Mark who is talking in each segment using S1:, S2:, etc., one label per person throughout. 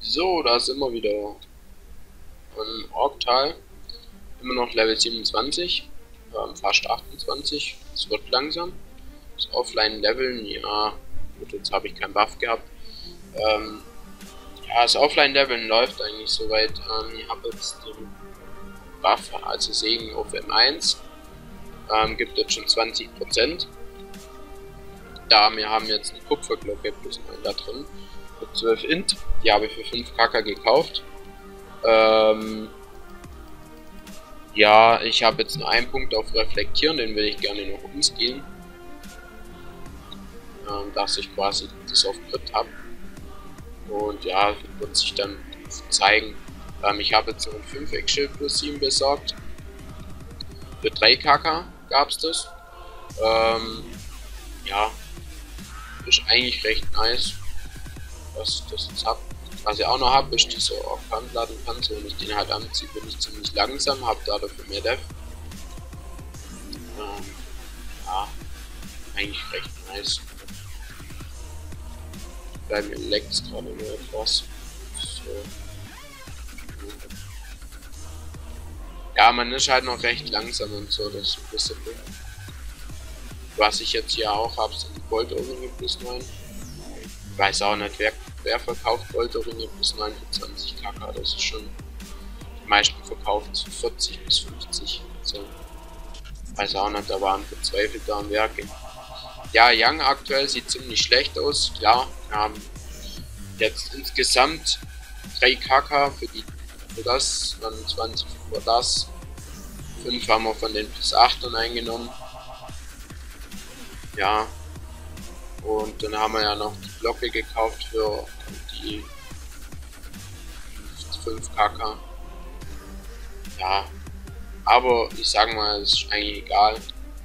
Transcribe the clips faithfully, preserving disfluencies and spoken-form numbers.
S1: So, da sind wir wieder. Im Orktal. Immer noch Level siebenundzwanzig. Ähm, fast achtundzwanzig. Es wird langsam. Das Offline-Leveln, ja. Gut, jetzt habe ich keinen Buff gehabt. Ähm, ja, das Offline-Leveln läuft eigentlich soweit. Ähm, ich habe jetzt den Buff, also Segen auf M eins. Ähm, gibt jetzt schon zwanzig Prozent. Da wir haben jetzt eine Kupferglocke plus neun da drin. Mit zwölf Int. Die habe ich für fünf K K gekauft. Ähm, ja, ich habe jetzt nur einen Punkt auf Reflektieren, den will ich gerne noch umskillen. Ähm, dass ich quasi das auf Crit habe. Und ja, wird sich dann zeigen. Ähm, ich habe jetzt noch ein fünf Eck-Schild plus sieben besorgt. Für drei K K gab es das. Ähm, ja, ist eigentlich recht nice, dass ich das jetzt habe. Was ich auch noch habe, ist dieser Orkan-Ladenpanzer. Wenn ich den halt anziehe, bin ich ziemlich langsam, habe da dafür mehr Def. Ähm, ja, eigentlich recht nice. Bei mir leckt es gerade nur etwas. So. Ja, man ist halt noch recht langsam und so, das ist ein bisschen dumm. Was ich jetzt hier auch habe, sind die Goldohrringe plus neun. Ich weiß auch nicht, wer, wer verkauft Goldohrringe plus neun für zwanzig K K, das ist schon... Die meisten verkaufen zu vierzig bis fünfzig. So. Weiß auch nicht, da waren verzweifelte am Werke. Ja, Young aktuell sieht ziemlich schlecht aus, klar. Wir haben jetzt insgesamt drei K K für, die, für das, dann zwanzig für das. fünf haben wir von den plus achtern eingenommen. Ja. Und dann haben wir ja noch die Glocke gekauft für die fünf K K. Ja. Aber ich sag mal, es ist eigentlich egal.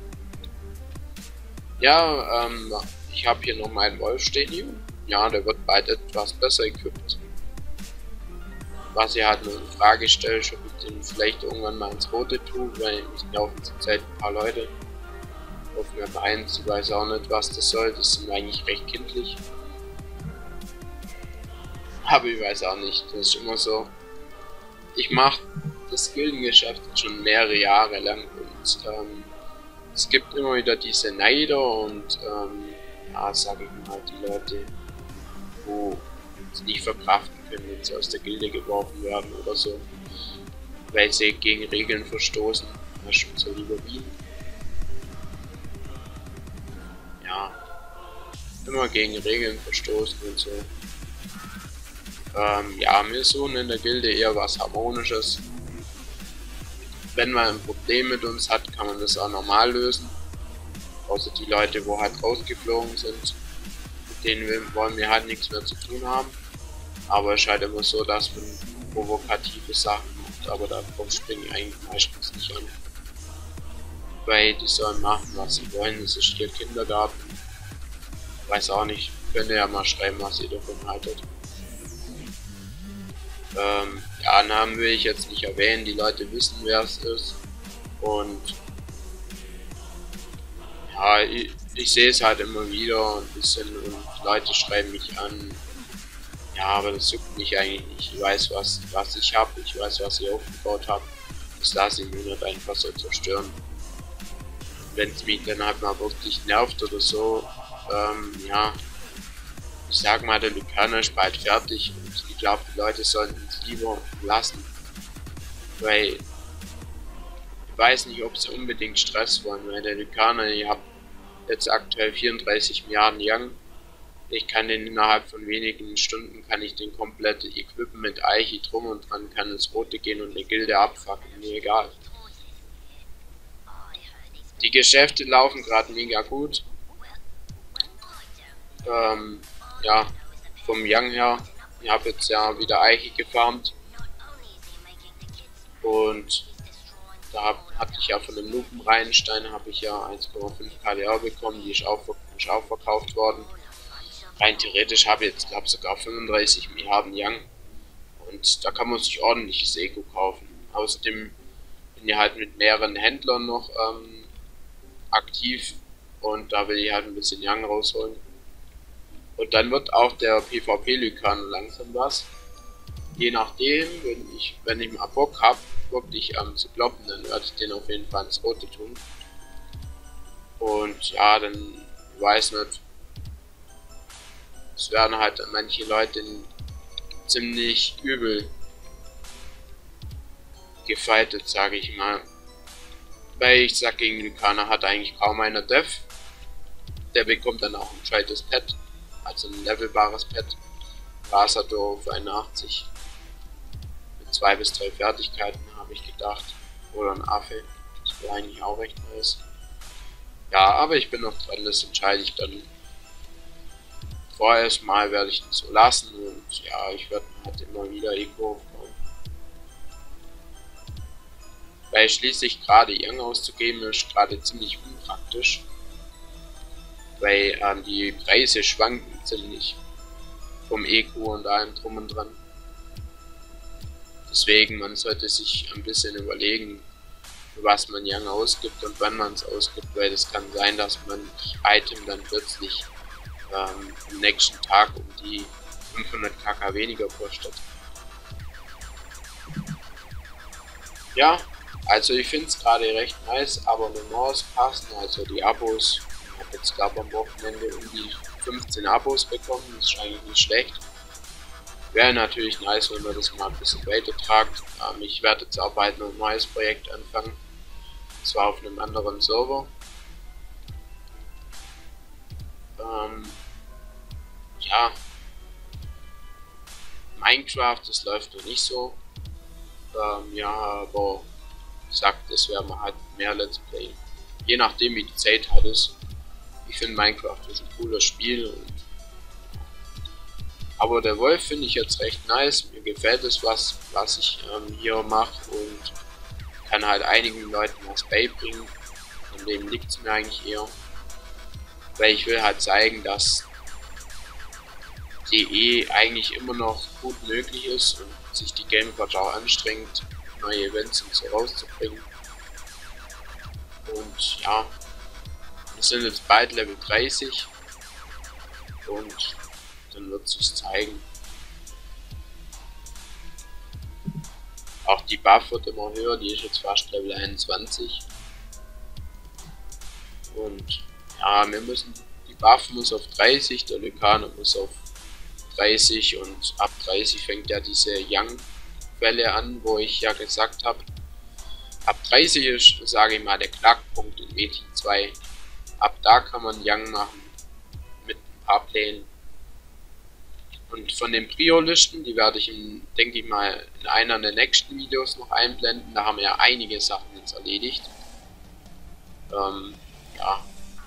S1: Ja, ähm, ich habe hier noch meinen Wolf stehen hier. Ja, der wird bald etwas besser equipped. Was ich halt nur in Frage stelle, ob ich den vielleicht irgendwann mal ins Rote tue, weil mich laufen zurzeit ein paar Leute auf Map eins. Ich weiß auch nicht, was das soll. Das sind eigentlich recht kindlich. Aber ich weiß auch nicht. Das ist immer so. Ich mache das Gildengeschäft schon mehrere Jahre lang und ähm, es gibt immer wieder diese Neider und ähm, ja, sage ich mal, die Leute, wo es nicht verkraften können, wenn sie aus der Gilde geworfen werden oder so, weil sie gegen Regeln verstoßen. Das ist so lieber Wien. Ja, immer gegen Regeln verstoßen und so. Ähm, ja, wir suchen in der Gilde eher was Harmonisches. Wenn man ein Problem mit uns hat, kann man das auch normal lösen. Außer die Leute, wo halt rausgeflogen sind, mit denen wollen wir halt nichts mehr zu tun haben. Aber es ist halt immer so, dass man provokative Sachen macht, aber darauf springen eigentlich meistens nicht an. Weil die sollen machen, was sie wollen, das ist hier Kindergarten. Weiß auch nicht, könnt ihr ja mal schreiben, was ihr davon haltet. Ähm, ja, Namen will ich jetzt nicht erwähnen, die Leute wissen, wer es ist. Und ja, ich, ich sehe es halt immer wieder ein bisschen und Leute schreiben mich an. Ja, aber das juckt mich eigentlich nicht. Ich weiß, was, was ich habe, ich weiß, was ich aufgebaut habe. Das lasse ich mir nicht einfach so zerstören. Wenn es mich dann halt mal wirklich nervt oder so, ähm, ja, ich sag mal, der Lucaner ist bald fertig und ich glaube, die Leute sollten es lieber lassen. Weil ich weiß nicht, ob sie unbedingt Stress wollen, weil der Lucaner, ich habe jetzt aktuell vierunddreißig Milliarden Young. Ich kann den innerhalb von wenigen Stunden, kann ich den komplett equippen mit Eichi drum und dran, kann ins Rote gehen und eine Gilde abfacken, mir egal. Die Geschäfte laufen gerade mega gut. Ähm, ja, vom Young her. Ich habe jetzt ja wieder Eiche gefarmt. Und da hatte ich ja von dem Lupenreinstein habe ich ja eins Komma fünf K D A bekommen, die ist auch, ist auch verkauft worden. Rein theoretisch habe ich jetzt, glaube sogar fünfunddreißig Milliarden Young. Und da kann man sich ordentliches Eco kaufen. Außerdem bin ich halt mit mehreren Händlern noch ähm, aktiv. Und da will ich halt ein bisschen Young rausholen. Und dann wird auch der PvP-Lykan langsam was. je nachdem, wenn ich, wenn ich mal Bock habe, wirklich ähm, zu kloppen, dann werde ich den auf jeden Fall ins Rote tun. Und ja, dann weiß nicht, es werden halt manche Leute ziemlich übel gefightet, sage ich mal. Weil ich sag, gegen Lykaner hat eigentlich kaum einer Def. Der bekommt dann auch ein gescheites Pad, also ein levelbares Pad. Rasador auf einundachtzig. Mit zwei bis drei Fertigkeiten, habe ich gedacht. Oder ein Affe. Das wäre eigentlich auch recht nice. Ja, aber ich bin noch dran, das entscheide ich dann. Vorerst mal werde ich das so lassen und ja, ich werde halt immer wieder Eco aufbauen. Weil schließlich gerade Young auszugeben ist gerade ziemlich unpraktisch. Weil ähm, die Preise schwanken ziemlich vom Eco und allem drum und dran. Deswegen, man sollte sich ein bisschen überlegen, was man Young ausgibt und wann man es ausgibt, weil es kann sein, dass man das Item dann plötzlich ähm, am nächsten Tag um die fünfhundert K K weniger kostet. Ja, also ich finde es gerade recht nice, Abonnements passen, also die Abos. Ich habe jetzt glaube am Wochenende um die fünfzehn Abos bekommen, das ist eigentlich nicht schlecht. Wäre natürlich nice, wenn man das mal ein bisschen weiter tragt. Ähm, ich werde jetzt auch bald noch ein neues Projekt anfangen. Und zwar auf einem anderen Server. Ähm, ja. Minecraft, das läuft noch nicht so. Ähm, ja, aber sagt, es wäre mal halt mehr Let's Play. Je nachdem wie die Zeit halt ist. Ich finde Minecraft ist ein cooles Spiel. Und aber der Wolf finde ich jetzt recht nice. Mir gefällt es, was, was ich ähm, hier mache und kann halt einigen Leuten was beibringen. An dem liegt es mir eigentlich eher. Weil ich will halt zeigen, dass D E eigentlich immer noch gut möglich ist und sich die Gameforge auch anstrengt, neue Events und so rauszubringen. Und ja, wir sind jetzt bald Level dreißig und dann wird sich zeigen. Auch die Buff wird immer höher, die ist jetzt fast Level einundzwanzig. Und ja, wir müssen, die Buff muss auf dreißig, der Lykaner muss auf dreißig und ab dreißig fängt ja diese Young-Welle an, wo ich ja gesagt habe, ab dreißig ist, sage ich mal, der Knackpunkt in Meti zwei. Ab da kann man Young machen mit ein paar Plänen. Und von den Prio-Listen, die werde ich, in, denke ich mal, in einer der nächsten Videos noch einblenden. Da haben wir ja einige Sachen jetzt erledigt. Ähm, ja.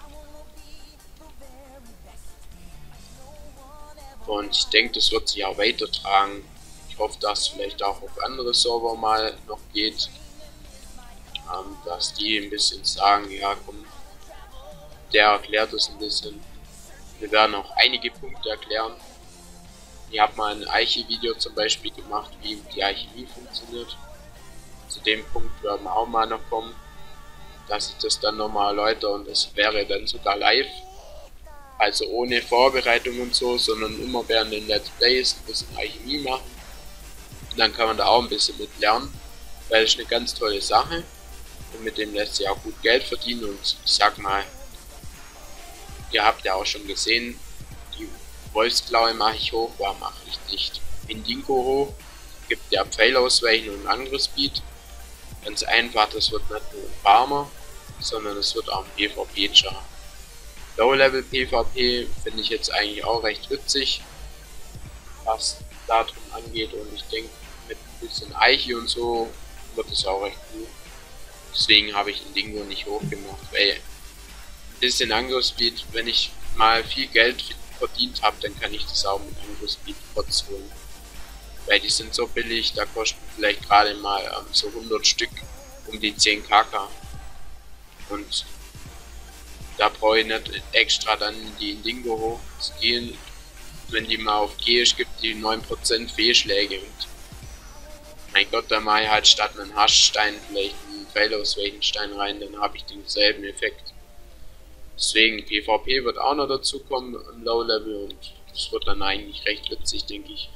S1: Und ich denke, das wird sich auch weitertragen. Ich hoffe, dass es vielleicht auch auf andere Server mal noch geht. Ähm, dass die ein bisschen sagen, ja komm, der erklärt es ein bisschen. Wir werden auch einige Punkte erklären. Ich habe mal ein Eiche-Video zum Beispiel gemacht, wie die Alchemie funktioniert. Zu dem Punkt werden wir auch mal noch kommen, dass ich das dann nochmal erläutere und das wäre dann sogar live. Also ohne Vorbereitung und so, sondern immer während den Let's Plays ein bisschen Alchemie machen. Und dann kann man da auch ein bisschen mit lernen, weil es eine ganz tolle Sache und mit dem lässt sich auch gut Geld verdienen und ich sag mal, ihr habt ja auch schon gesehen, die Wolfsklaue mache ich hoch, warum mache ich nicht Indingo hoch? Gibt ja Pfeilausweichen und Angriffsspeed. Ganz einfach, das wird nicht nur ein Farmer, sondern es wird auch ein PvP-Char. Low-Level PvP finde ich jetzt eigentlich auch recht witzig, was darum angeht und ich denke mit ein bisschen Eiche und so wird es auch recht cool. Deswegen habe ich Indingo nicht hochgemacht, weil ein bisschen Angriffsspeed, wenn ich mal viel Geld verdient habe, dann kann ich das auch mit Angriffsspeed trotz holen. Weil die sind so billig, da kosten vielleicht gerade mal ähm, so hundert Stück um die zehn K K. Und da brauche ich nicht extra dann die Indingo hoch zu gehen. Wenn die mal auf G ist, gibt die neun Prozent Fehlschläge. Und mein Gott, da mache ich halt statt einen Haschstein vielleicht einen Pfeilausweichenstein rein, dann habe ich denselben Effekt. Deswegen PvP wird auch noch dazu kommen im Low Level und das wird dann eigentlich recht witzig, denke ich.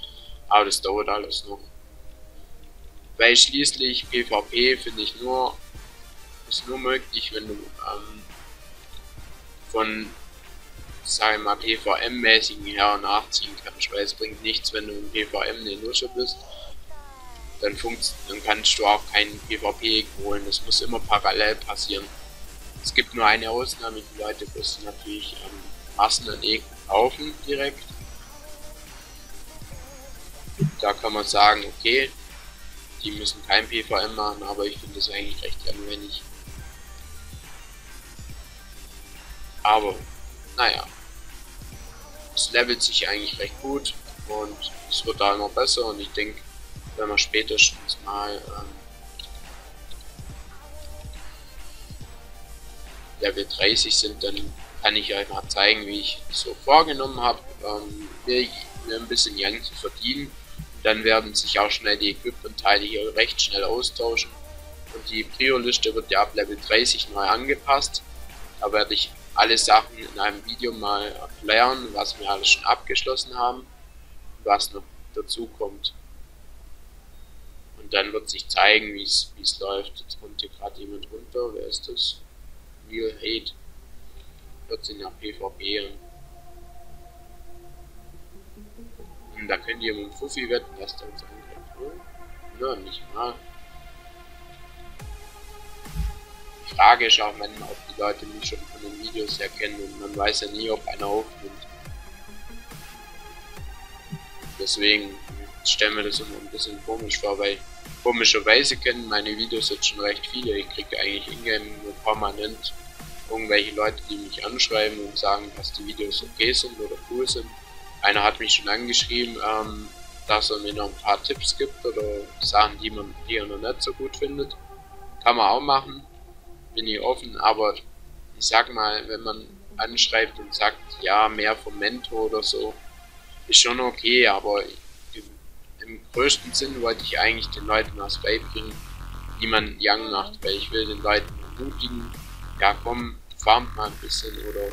S1: Aber das dauert alles noch. Weil schließlich PvP finde ich nur, ist nur möglich, wenn du ähm, von, sagen wir mal, PvM-mäßigen her nachziehen kannst, weil es bringt nichts, wenn du im PvM eine Lusche bist, dann, dann kannst du auch keinen PvP holen, das muss immer parallel passieren. Es gibt nur eine Ausnahme, die Leute müssen natürlich ähm, Massen an E kaufen direkt. Da kann man sagen, okay, die müssen kein PvM machen, aber ich finde das eigentlich recht anwendig. Aber, naja, es levelt sich eigentlich recht gut und es wird da immer besser und ich denke, wenn wir spätestens mal ähm, Level dreißig sind, dann kann ich euch mal zeigen, wie ich so vorgenommen habe, ähm, mir, mir ein bisschen Yang zu verdienen. Und dann werden sich auch schnell die Equipment-Teile hier recht schnell austauschen. Und die Prio-Liste wird ja ab Level dreißig neu angepasst. Da werde ich alle Sachen in einem Video mal erklären, was wir alles schon abgeschlossen haben und was noch dazu kommt. Und dann wird sich zeigen, wie es läuft. Jetzt kommt hier gerade jemand runter. Wer ist das? Real Hate. vierzehn Jahre PvP. Und da könnt ihr mit dem Fuffi wetten, dass der uns angreift. Ja, nicht mal. Die Frage ist auch manchmal, ob die Leute mich schon von den Videos erkennen und man weiß ja nie, ob einer aufnimmt. Deswegen stellen wir das immer ein bisschen komisch vor, weil komischerweise kennen meine Videos jetzt schon recht viele. Ich kriege eigentlich in-game nur permanent irgendwelche Leute, die mich anschreiben und sagen, dass die Videos okay sind oder cool sind. Einer hat mich schon angeschrieben, ähm, dass er mir noch ein paar Tipps gibt oder Sachen, die man die er noch nicht so gut findet. Kann man auch machen, bin ich offen, aber ich sag mal, wenn man anschreibt und sagt, ja, mehr vom Mentor oder so, ist schon okay, aber im größten Sinn wollte ich eigentlich den Leuten was beibringen, wie man Young macht, weil ich will den Leuten ermutigen, ja komm, farmt mal ein bisschen oder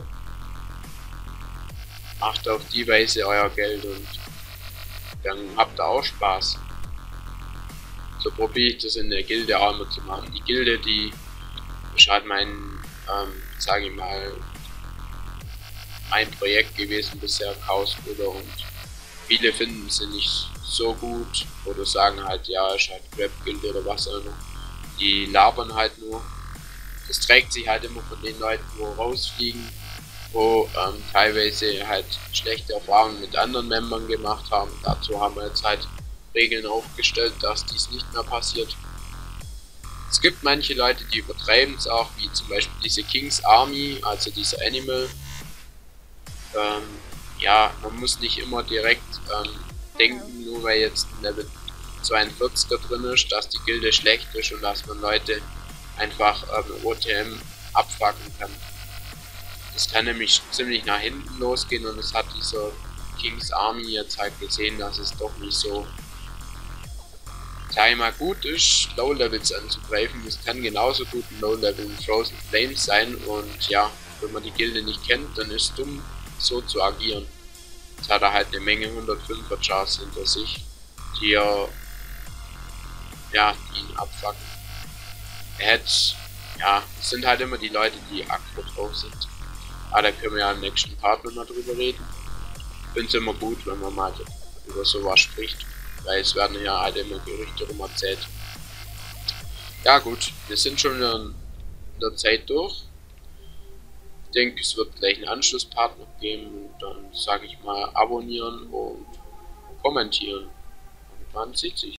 S1: macht auf die Weise euer Geld und dann habt ihr auch Spaß. So probiere ich das in der Gilde auch immer zu machen. Die Gilde, die ist halt mein, ähm, sage ich mal, mein Projekt gewesen bisher, Chaosbruder, und viele finden sie nicht so gut oder sagen halt, ja, ist halt Rap-Gilde oder was auch immer. Die labern halt nur. Das trägt sich halt immer von den Leuten, wo rausfliegen, wo ähm, teilweise halt schlechte Erfahrungen mit anderen Membern gemacht haben. Dazu haben wir jetzt halt Regeln aufgestellt, dass dies nicht mehr passiert. Es gibt manche Leute, die übertreiben es auch, wie zum Beispiel diese King's Army, also dieser Animal. Ähm, ja, man muss nicht immer direkt ähm, denken, nur weil jetzt ein Level zweiundvierziger drin ist, dass die Gilde schlecht ist und dass man Leute einfach ähm, O T M abfucken kann. Das kann nämlich ziemlich nach hinten losgehen und es hat dieser King's Army jetzt halt gesehen, dass es doch nicht so, sag ich mal, gut ist, Low-Levels anzugreifen. Es kann genauso gut ein Low-Level in Frozen Flames sein und ja, wenn man die Gilde nicht kennt, dann ist es dumm, so zu agieren. Jetzt hat er halt eine Menge hundertfünfer Chars hinter sich, die er, ja, die ihn abfucken. Er hätte, ja, es sind halt immer die Leute, die aggro drauf sind. Aber da können wir ja im nächsten Part nochmal drüber reden. Ich finde es immer gut, wenn man mal über sowas spricht, weil es werden ja halt immer Gerüchte rum erzählt. Ja gut, wir sind schon in der Zeit durch. Ich denke, es wird gleich einen Anschlusspart noch geben und dann sage ich mal abonnieren und kommentieren. Und man sieht sich.